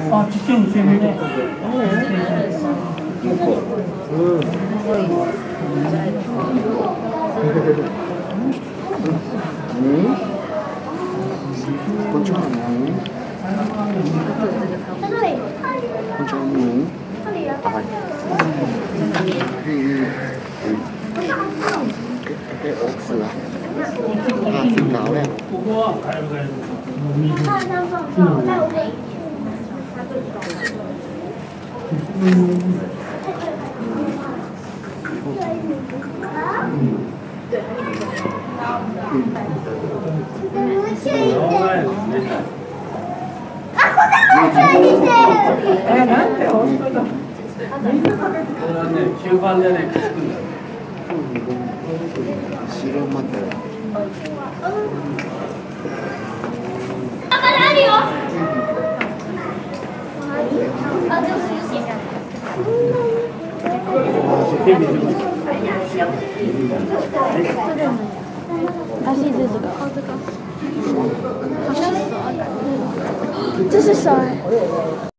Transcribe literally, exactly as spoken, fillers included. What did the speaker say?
あ、ちっちゃい店ね。 向こう。うん。こんにちは。こんにちは。はい。cái ổ sữa à, xin nào đấy え、なんて本当だ。みんなかけてこれはね、吸盤でね、くっつくんだよ。 白また。 あ、まだあるよ。 这是谁？